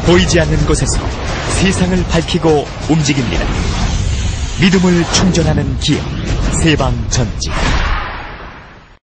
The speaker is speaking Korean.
보이지 않는 곳에서 세상을 밝히고 움직입니다. 믿음을 충전하는 기업 세방전지.